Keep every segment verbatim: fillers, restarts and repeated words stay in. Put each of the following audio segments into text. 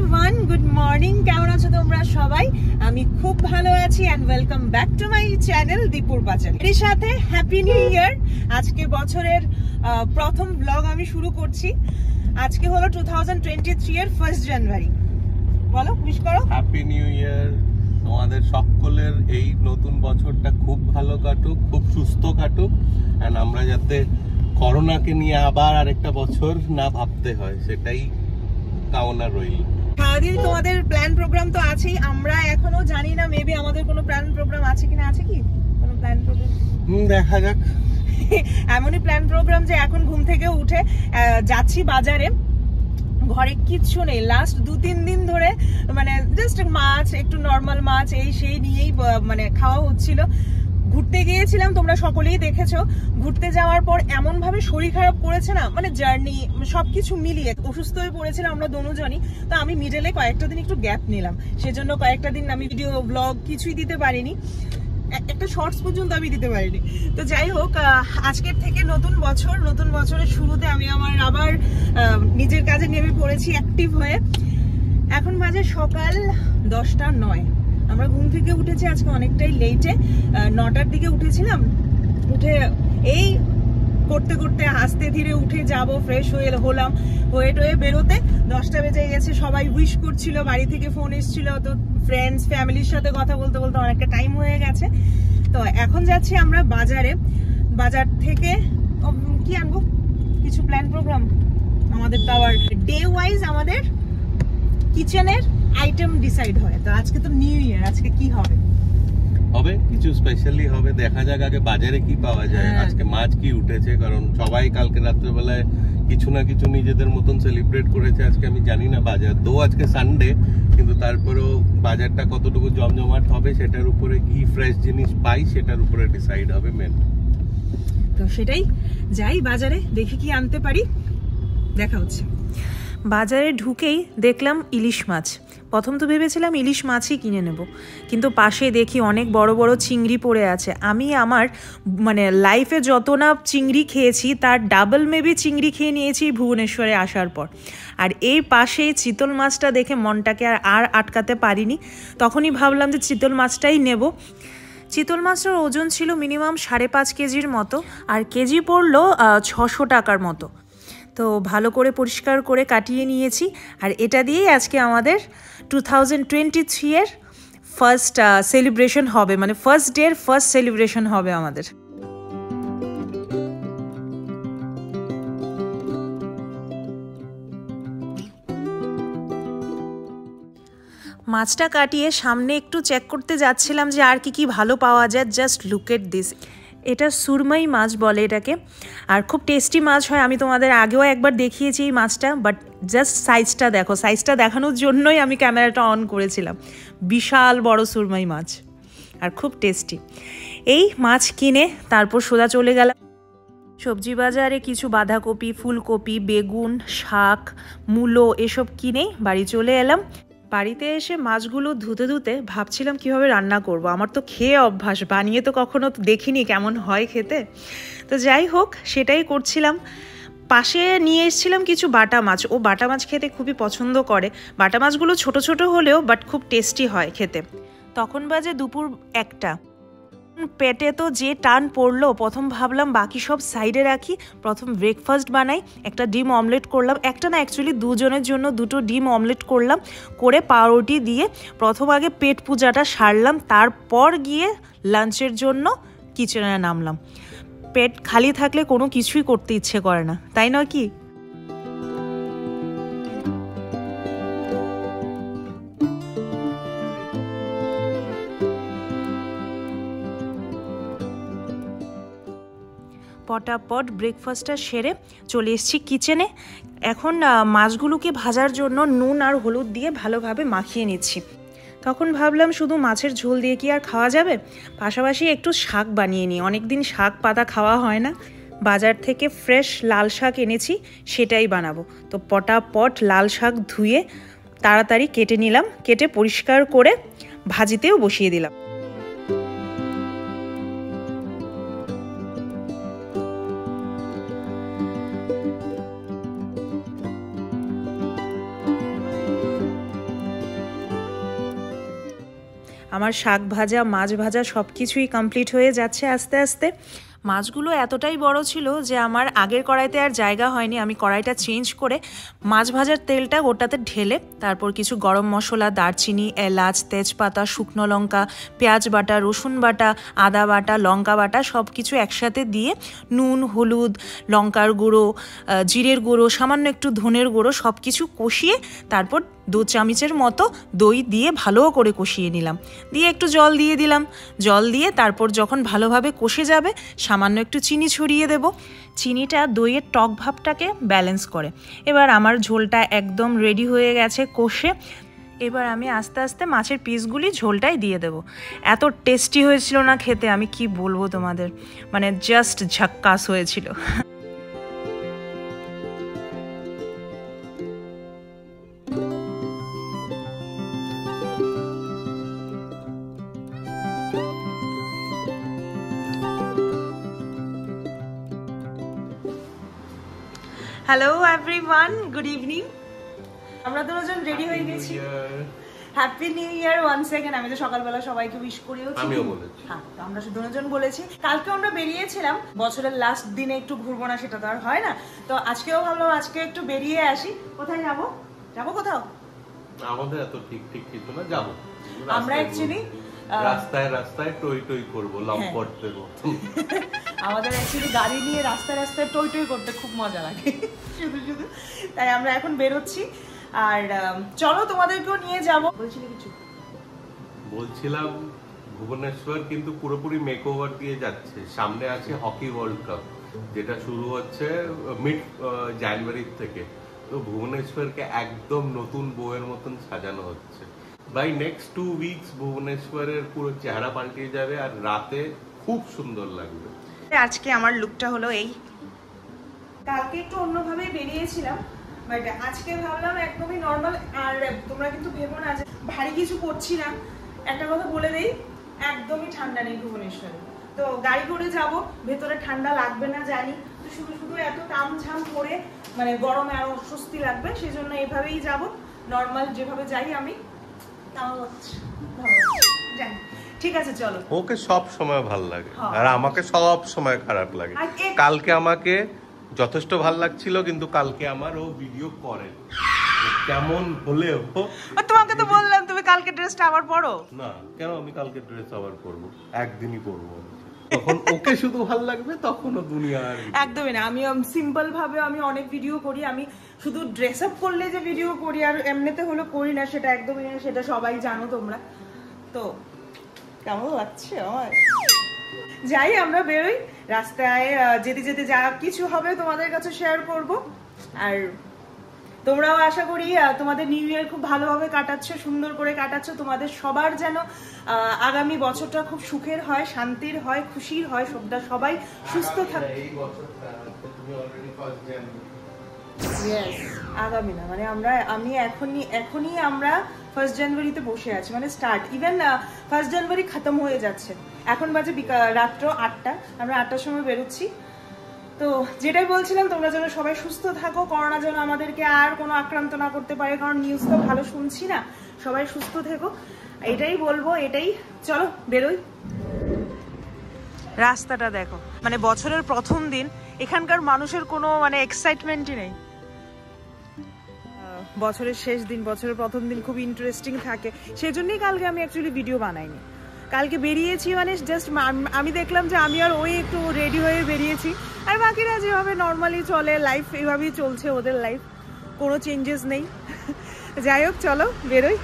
Everyone, good morning. কেমন আছো তোমরা সবাই? আমি খুব ভালো আছি and welcome back to my channel দীপুর পাঁচালী। এর সাথে হ্যাপি নিউ ইয়ার। আজকে বছরের প্রথম ব্লগ আমি শুরু করছি। আজকে হলো টু থাউজেন্ড টোয়েন্টি থ্রি এর ফার্স্ট জানুয়ারি। বলো, উইশ করো। Happy new year. তোমাদের সকলের এই নতুন বছরটা খুব ভালো কাটুক, খুব সুস্থ কাটুক, এন্ড আমরা যাতে করোনাকে নিয়ে আবার আরেকটা বছর না ভাবতে হয়, সেটাই কামনা রইল। সারাদিন তোমাদের প্ল্যান প্রোগ্রাম তো আছেই, আমরা এখনো জানি না মেবি আমাদের কোনো প্ল্যান প্রোগ্রাম আছে কিনা। আছে কি কোনো প্ল্যান প্রোগ্রাম? হুম, দেখা যাক। এমনই প্ল্যান প্রোগ্রাম যে এখন ঘুম থেকে উঠে যাচ্ছি বাজারে, ঘরে কিচ্ছু নেই। লাস্ট দু তিন দিন ধরে মানে জাস্ট মাছ, একটু নর্মাল মাছ এই সেই নিয়েই মানে খাওয়া হচ্ছিল। ঘুরতে গিয়েছিলাম, তোমরা সকলেই দেখেছো। ঘুরতে যাওয়ার পর এমন ভাবে শরীর খারাপ করেছে না, মানে জার্নি সবকিছু মিলিয়ে অসুস্থ হয়ে পড়েছিলাম আমরা দুজনই। তো আমি মিডলে কয়েকটা দিন একটু গ্যাপ নিলাম, সেজন্য কয়েকটা দিন আমি ভিডিও ব্লগ কিছুই দিতে পারিনি, একটা শর্টস পর্যন্ত আমি দিতে পারিনি। তো যাই হোক, আজকের থেকে নতুন বছর, নতুন বছরের শুরুতে আমি আমার আবার নিজের কাজে নেমে পড়েছি অ্যাক্টিভ হয়ে। এখন বাজে সকাল দশটা নয়। আমরা ঘুম থেকে উঠেছি আজকে অনেকটাই লেটে, নটার দিকে উঠেছিলাম। উঠে এই করতে করতে আস্তে ধীরে উঠে যাব, ফ্রেশ হয়ে হলাম, হয়ে টয়ে বেরোতে দশটা বেজে গেছে। সবাই উইশ করছিল, বাড়ি থেকে ফোন এসেছিল, তো ফ্রেন্ডস ফ্যামিলির সাথে কথা বলতে বলতে অনেকটা টাইম হয়ে গেছে। তো এখন যাচ্ছি আমরা বাজারে। বাজার থেকে কি আনবো, কিছু প্ল্যান প্রোগ্রাম আমাদের। তো আবার ডে ওয়াইজ আমাদের কিচেনের আইটেম ডিসাইড হয়। তো আজকে তো নিউ ইয়ার, আজকে কি হবে হবে কিছু স্পেশালি হবে, দেখা যাক আগে বাজারে কি পাওয়া যায়। আজকে মাছ কি উঠেছে, কারণ সবাই কালকে রাত্রেবেলায় কিছু না কিছু নিজেদের মতন সেলিব্রেট করেছে। আজকে আমি জানি না বাজার, দো আজকে সানডে, কিন্তু তারপরেও বাজারটা কতটুকু জমজমাট হবে সেটার উপরে, কি ফ্রেশ জিনিস পাই সেটার উপরে ডিসাইড হবে মেন। তো সেটাই, যাই বাজারে, দেখি কি আনতে পারি। দেখা হচ্ছে। বাজারে ঢুকেই দেখলাম ইলিশ মাছ। প্রথম তো ভেবেছিলাম ইলিশ মাছই কিনে নেব, কিন্তু পাশে দেখি অনেক বড় বড় চিংড়ি পড়ে আছে। আমি আমার মানে লাইফে যত না চিংড়ি খেয়েছি তার ডাবল মেবি চিংড়ি খেয়ে নিয়েছি ভুবনেশ্বরে আসার পর। আর এই পাশে চিতল মাছটা দেখে মনটাকে আর আর আটকাতে পারিনি। তখনই ভাবলাম যে চিতল মাছটাই নেব। চিতল মাছটার ওজন ছিল মিনিমাম সাড়ে পাঁচ কেজির মতো, আর কেজি পড়লো ছশো টাকার মতো। তো ভালো করে পরিষ্কার করে কাটিয়ে নিয়েছি। আর এটা দিয়েই আজকে আমাদের টু থাউজেন্ড টোয়েন্টি থ্রি এর ফার্স্ট সেলিব্রেশন হবে, মানে ফার্স্ট ডের ফার্স্ট সেলিব্রেশন হবে আমাদের। মাছটা কাটিয়ে সামনে একটু চেক করতে যাচ্ছিলাম যে আর কি কি ভালো পাওয়া যায়। জাস্ট লুক এট দিস, এটা সুরমাই মাছ বলে এটাকে, আর খুব টেস্টি মাছ হয়। আমি তোমাদের আগেও একবার দেখিয়েছি এই মাছটা, বাট জাস্ট সাইজটা দেখো, সাইজটা দেখানোর জন্যই আমি ক্যামেরাটা অন করেছিলাম। বিশাল বড় সুরমাই মাছ আর খুব টেস্টি। এই মাছ কিনে তারপর সোজা চলে গেলাম সবজি বাজারে। কিছু বাঁধাকপি, ফুলকপি, বেগুন, শাক, মূলো এসব কিনেই বাড়ি চলে এলাম। বাড়িতে এসে মাছগুলো ধুতে ধুতে ভাবছিলাম কিভাবে রান্না করব। আমার তো খেয়ে অভ্যাস, বানিয়ে তো কখনো দেখিনি কেমন হয় খেতে। তো যাই হোক, সেটাই করছিলাম। পাশে নিয়ে এসেছিলাম কিছু বাটা মাছ, ও বাটা মাছ খেতে খুবই পছন্দ করে। বাটা মাছগুলো ছোট ছোট হলেও বাট খুব টেস্টি হয় খেতে। তখন বাজে দুপুর একটা। পেটে তো যে টান পড়লো, প্রথম ভাবলাম বাকি সব সাইডে রাখি, প্রথম ব্রেকফাস্ট বানাই। একটা ডিম অমলেট করলাম, একটা না অ্যাকচুয়ালি দুজনের জন্য দুটো ডিম অমলেট করলাম, করে পাউরুটি দিয়ে প্রথম আগে পেট পূজাটা সারলাম, তারপর গিয়ে লাঞ্চের জন্য কিচেনে নামলাম। পেট খালি থাকলে কোনো কিছুই করতে ইচ্ছে করে না, তাই নয় কি? পটাপট ব্রেকফাস্টটা সেরে চলে এসেছি কিচেনে। এখন মাছগুলোকে ভাজার জন্য নুন আর হলুদ দিয়ে ভালোভাবে মাখিয়ে নিচ্ছি। তখন ভাবলাম শুধু মাছের ঝোল দিয়ে কি আর খাওয়া যাবে, পাশাপাশি একটু শাক বানিয়ে নিই। অনেকদিন শাক পাতা খাওয়া হয় না। বাজার থেকে ফ্রেশ লাল শাক এনেছি, সেটাই বানাবো। তো পটাপট লাল শাক ধুয়ে তাড়াতাড়ি কেটে নিলাম, কেটে পরিষ্কার করে ভাজিতেও বসিয়ে দিলাম। আমার শাক ভাজা মাছ ভাজা সব কিছুই কমপ্লিট হয়ে যাচ্ছে আস্তে আস্তে। মাছগুলো এতটাই বড় ছিল যে আমার আগের কড়াইতে আর জায়গা হয়নি, আমি কড়াইটা চেঞ্জ করে মাছ ভাজার তেলটা ওটাতে ঢেলে তারপর কিছু গরম মশলা, দারচিনি, এলাচ, তেজপাতা, শুকনো লঙ্কা, পেঁয়াজ বাটা, রসুন বাটা, আদা বাটা, লঙ্কা বাটা সব কিছু একসাথে দিয়ে নুন, হলুদ, লঙ্কার গুঁড়ো, জিরের গুঁড়ো, সামান্য একটু ধনের গুঁড়ো সব কিছু কষিয়ে তারপর দু চামচের মতো দই দিয়ে ভালো করে কষিয়ে নিলাম, দিয়ে একটু জল দিয়ে দিলাম। জল দিয়ে তারপর যখন ভালোভাবে কষে যাবে সামান্য একটু চিনি ছড়িয়ে দেব। চিনিটা দইয়ের টক ভাবটাকে ব্যালেন্স করে। এবার আমার ঝোলটা একদম রেডি হয়ে গেছে কষে। এবার আমি আস্তে আস্তে মাছের পিসগুলি ঝোলটাই দিয়ে দেব। এত টেস্টি হয়েছিল না খেতে, আমি কি বলবো তোমাদের, মানে জাস্ট ঝাক্কাস হয়েছিল। Hello everyone, good evening. আমরা দুজন রেডি হয়ে গেছি। Happy new year one second. আমি তো সকালবেলা সবাইকে উইশ করেও আমিও বলেছি। হ্যাঁ, আমরা দুজন বলেছি। কালকে আমরা বেরিয়েছিলাম, বছরের লাস্ট দিনে একটু ঘুরবো না সেটা তো আর হয় না, তো আজকেও ভাবলাম আজকে একটু বেরিয়ে আসি। কোথায় যাবো? যাবো কোথাও? আমাদের এত ঠিক ঠিক কিছু না, যাবো আমরা অ্যাকচুয়ালি রাস্তায় রাস্তায় টই টই করবো, লম্পট দেবো। আমাদের অ্যাকচুয়ালি গাড়ি নিয়ে রাস্তায় রাস্তায় টই টই করতে খুব মজা লাগে শুধু শুধু, তাই আমরা এখন বেরোচ্ছি। আর চলো তোমাদেরকেও নিয়ে যাব। বলছিলে কিছু? বলছিলাম ভুবনেশ্বর কিন্তু পুরোপুরি মেকওভার দিয়ে যাচ্ছে। সামনে আছে হকি ওয়ার্ল্ড কাপ, যেটা শুরু হচ্ছে মিড জানুয়ারি থেকে। তো ভুবনেশ্বরকে একদম নতুন বউয়ের মতন সাজানো হচ্ছে। বাই নেক্সট টু উইকস ভুবনেশ্বরের পুরো চেহারা পাল্টিয়ে যাবে আর রাতে খুব সুন্দর লাগবে। আজকে আমার লুকটা হলো এই। কালকে একটু অন্যভাবে বেরিয়েছিলাম, বাট আজকে ভাবলাম একদমই নর্মাল। আর তোমরা কিন্তু ভেবো না যে ভারী কিছু করছি না। একটা কথা বলে দেই, একদমই ঠান্ডা নেই ভুবনেশ্বরে। তো গাড়ি করে যাব, ভেতরে ঠান্ডা লাগবে না জানি, তো শুধু শুধু এত তামঝাম করে মানে গরমে আরো অস্বস্তি লাগবে, সেই জন্য এভাবেই যাব, নর্মাল যেভাবে যাই আমি। তাও জানি, ঠিক আছে চলো। ওকে সব সময় ভাল লাগে আর আমাকে সব সময় খারাপ লাগে। কালকে আমাকে যথেষ্ট ভাল লাগছিল, কিন্তু কালকে আমার ও ভিডিও করে কেমন হলেও। তোমাকে তো বললাম তুমি কালকে ড্রেসটা আবার পরো না। কেন আমি কালকে ড্রেস আবার পরবো? একদিনই পরবো। তখন ওকে শুধু ভাল লাগবে, তখনও দুনিয়ার একদমই না। আমি সিম্পল ভাবে আমি অনেক ভিডিও করি, আমি শুধু ড্রেস আপ করলে যে ভিডিও করি আর এমনিতে হলো করি না, সেটা একদমই না, সেটা সবাই জানো তোমরা। তো কেমন লাগছে আমার? যাই, আমরা বেরোই, রাস্তায় যেতে যেতে যা কিছু হবে তোমাদের কাছে শেয়ার করব। আর তোমরাও আশা করি তোমাদের নিউ ইয়ার খুব ভালোভাবে কাটাচ্ছ, সুন্দর করে কাটাচ্ছ। তোমাদের সবার যেন আগামী বছরটা খুব সুখের হয়, শান্তির হয়, খুশির হয়, সবটা সবাই সুস্থ থাকে। আগামী না মানে আমরা আমি এখনই এখনই আমরা ফার্স্ট জানুয়ারিতে বসে আছি, মানে স্টার্ট। ইভেন ফার্স্ট জানুয়ারি খতম হয়ে যাচ্ছে, এখন বাজে রাত্র আটটা, আমরা আটটার সময় বেরোচ্ছি। তো যেটাই বলছিলাম, তোমরা যেন সবাই সুস্থ থাকো, করোনা যেন আমাদেরকে আর কোনো আক্রান্ত না করতে পারে, কারণ নিউজ তো ভালো শুনছি না। সবাই সুস্থ থেকো, এটাই বলবো, এটাই। চলো বেরোই। রাস্তাটা দেখো, মানে বছরের প্রথম দিন, এখানকার মানুষের কোনো মানে এক্সাইটমেন্টই নেই। বছরের শেষ দিন, বছরের প্রথম দিন খুব ইন্টারেস্টিং থাকে, সেজন্যই কালকে আমি অ্যাকচুয়ালি ভিডিও বানাইনি। কালকে বেরিয়েছি মানে জাস্ট আমি দেখলাম যে আমি আর ওই একটু রেডি হয়ে বেরিয়েছি, আর বাকিরা যেভাবে নর্মালি চলে লাইফ, এইভাবেই চলছে ওদের লাইফ, কোনো চেঞ্জেস নেই। যাই হোক, চলো বেরোই।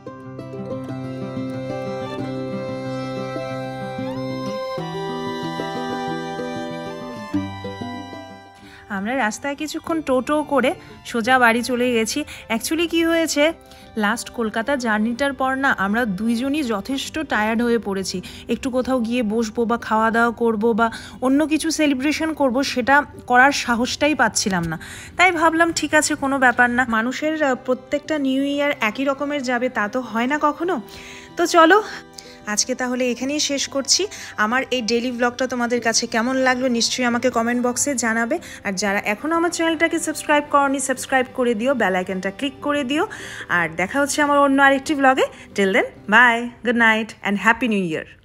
আমরা রাস্তায় কিছুক্ষণ টোটো করে সোজা বাড়ি চলে গেছি। অ্যাকচুয়ালি কি হয়েছে, লাস্ট কলকাতা জার্নিটার পর না আমরা দুইজনই যথেষ্ট টায়ার্ড হয়ে পড়েছি। একটু কোথাও গিয়ে বসবো বা খাওয়া দাওয়া করবো বা অন্য কিছু সেলিব্রেশন করব, সেটা করার সাহসটাই পাচ্ছিলাম না। তাই ভাবলাম ঠিক আছে, কোনো ব্যাপার না, মানুষের প্রত্যেকটা নিউ ইয়ার একই রকমের যাবে তা তো হয় না কখনো। তো চলো আজকে তাহলে এখানেই শেষ করছি। আমার এই ডেইলি ব্লগটা তোমাদের কাছে কেমন লাগলো নিশ্চয়ই আমাকে কমেন্ট বক্সে জানাবে। আর যারা এখনও আমার চ্যানেলটাকে সাবস্ক্রাইব করনি সাবস্ক্রাইব করে দিও, বেল আইকনটা ক্লিক করে দিও। আর দেখা হচ্ছে আমার অন্য আরেকটি ব্লগে। Till then bye, good night and happy new year.